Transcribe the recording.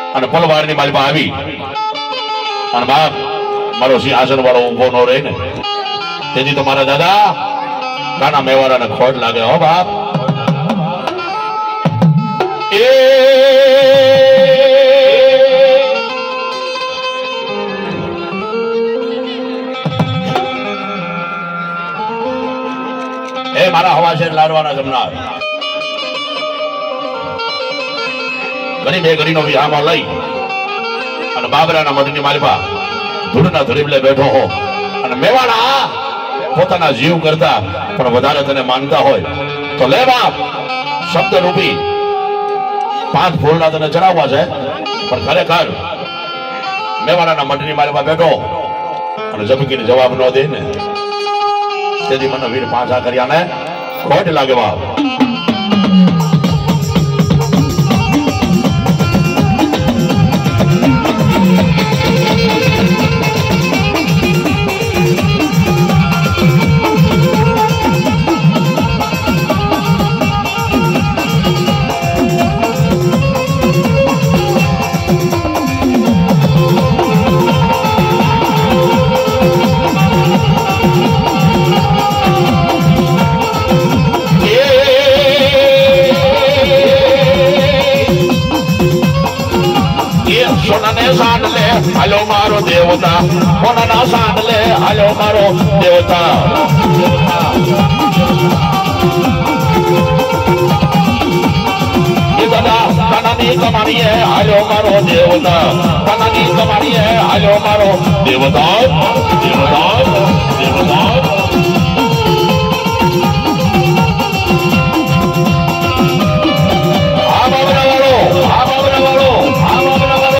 અને પલવારની માલમાં આવી અને બાપ મારો સિંહાસન વાળો ઊભો ન રહે ને તેથી તો મારા દાદા કાના મેવાડાને ખોટ લાગે હો બાપ એ મારા હવા છે લાડવાના જમનાર ઘણી બે ઘડીનો વિહામાં લઈ અને બાબરાના મઢની માલપા ધૂળના ધડીબલે બેઠો હો અને મેવાડા પોતાના જીવ કરતા પણ વધારે તને માનતા હોય તો લે બાપ શબ્દ રૂપી 5 ફૂલના તને ચડાવવા છે પણ ખરેખર મેવાડાના મઢની માલપા બેઠો અને જબકીને જવાબ ન દે ને તેથી મને વીર પાછા કર્યા ને ખોટ લાગે બાપ હાલો મારો દેવતા કોના સાંડ લે હાલો મારો દેવતા એ દાદા કનાની કમાણી હે હાલો મારો દેવતા કનાની કમાણી હે હાલો મારો દેવતા દેવતા દેવતા